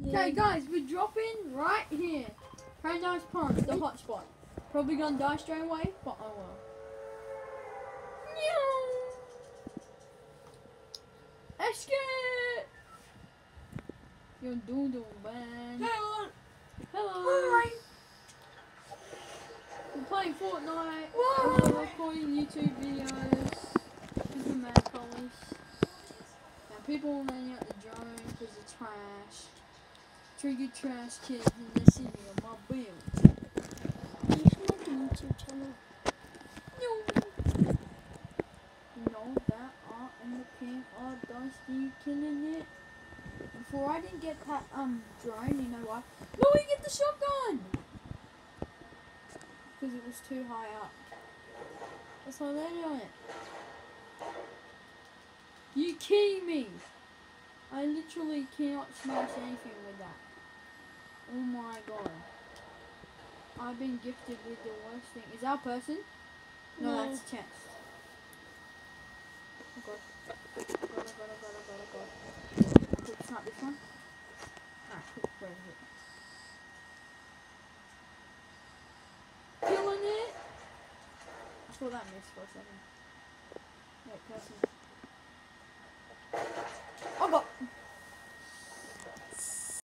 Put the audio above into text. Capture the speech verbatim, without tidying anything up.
Okay, guys, we're dropping right here. Paradise Pond, the hot spot. Probably gonna die straight away, but I will. Escape! Yo, doodle, man. Hello. Hello. Hi. We're playing Fortnite. Whoa. We're recording YouTube videos. These are mad colors. Now people are running out the drone because it's trash. Trigger trash kids in the city of my build. You should make a YouTube channel. No. No, that art and the pink are dusty killing it. Before I didn't get that um drone, you know why? No, we get the shotgun! Because it was too high up. That's why they're doing it. You kidding me? I literally cannot smash anything with that. Oh my god. I've been gifted with the worst thing. Is that a person? No, No. that's a chest. Oh god. Oh god, oh god, oh god, oh god, oh god. Quick, snap this one. Ah, quick, where is it? Killing it! I thought that missed for a second. Wait, person. Oh god!